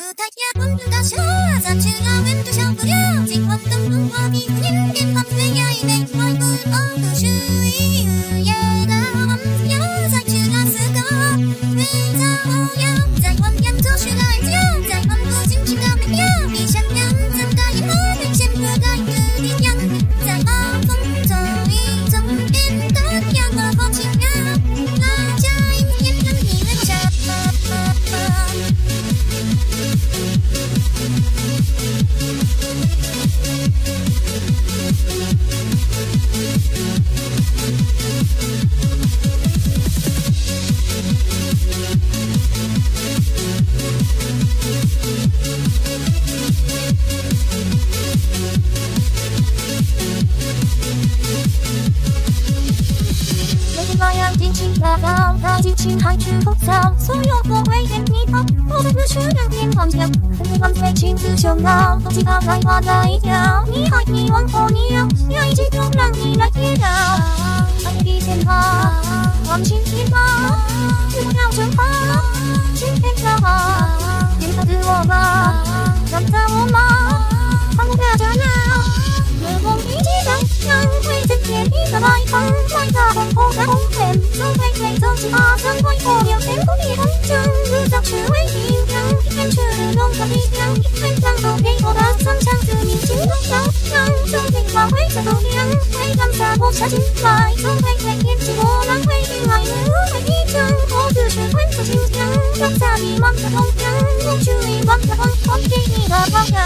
太阳光大笑，三千个温度小不了，金黄灯笼花皮肤年变黄飞呀一枚，爱不爱不是一日夜的梦呀，在吃那四个，为啥我要在汪洋做事来叫，在漫步尽情的美妙，比山羊怎的一幕明显不该的一样，在马风中一种变的样儿好奇妙，那家一眼能一人下。那样尽情打扰，那激情还是浮躁，所有不会变你跑，我的歌曲两边狂跳，很多最亲自熊脑，空气它来画那一条，你还你往后你要，要一起就让你来贴到，爱你的天堂，忘情天吗？是我要惩罚，今天骄傲，别告诉我吧，让他我吗？放不下这now。月光一起荡漾，会在天地的来访，来到红红的红线，走飞飞走进阿三归火，有天不地红将，日照是为阴阳，一天是龙的力量，一天将都给我的三枪子明镜都照亮，走飞花会在头亮，会干洒我下进来，走飞飞天气波浪会进来，会一张，我只是混作清香，脚下弥漫的痛痒，我去一万的黄黄给你的方向。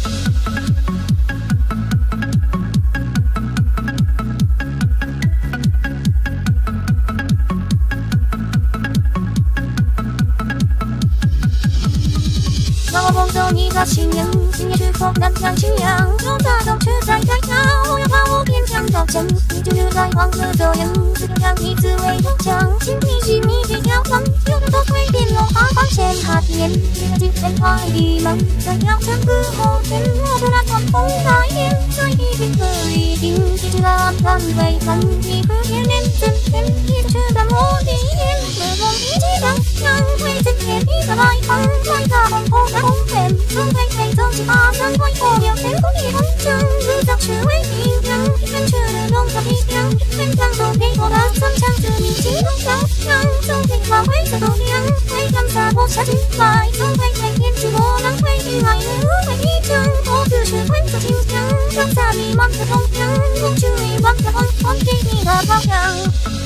让我捧走你的信仰，今夜是否难将清凉？有大都是在太阳，我要把我偏向高墙，你就是在黄河走样，只能让你自卫投降。请你心里别眺望，有的都会变落花光线下天，你的几片花地忙，在跳成个后天，我突然狂风来电，在一定可一定，记住了安排为难，你不天天真天，一直是淡漠的眼，日光一起荡漾，会在天地的来访，来到红红的红线，走飞飞走进阿三归火，有天不地红将，日照是为阴阳，一天是龙的力量，一天将都给我的三枪子明镜都照亮，走飞花会在头亮，会干洒我下进来，走飞飞天气波浪会进来，会一张，我只是混作清香，脚下弥漫的痛痒，我去一万的黄黄给你的方向。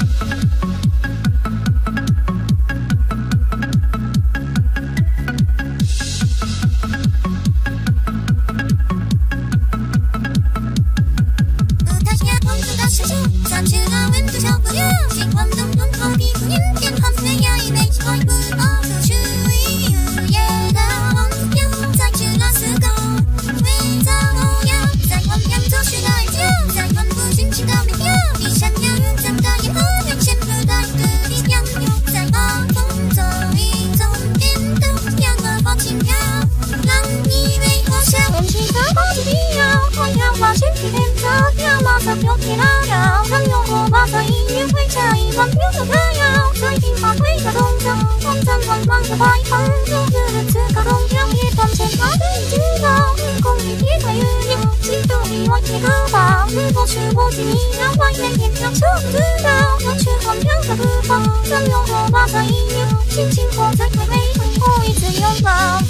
三千个温度小不了，金黄灯笼花皮肤年变黄飞呀一枚，爱不爱不是一日夜的梦呀，在吃那四个，为啥我要在汪洋做事来叫，在漫步尽情的美妙，比山羊怎的也不明显不带的一样，在马风中一种变的样儿好奇妙，让你为我想天气的好奇妙，快要发现天的要马上就天了。有火把在一年会差一万秒的歌谣，在平花会的动作，光张光芒的白帆，有日子个动摇，也断前他的知道，日空一片快日流，心都比外界可怕，如果是我进你要外面天亮就不知道，要去荒凉的地方，让有火把在一年，心情火在快飞，我一次拥抱。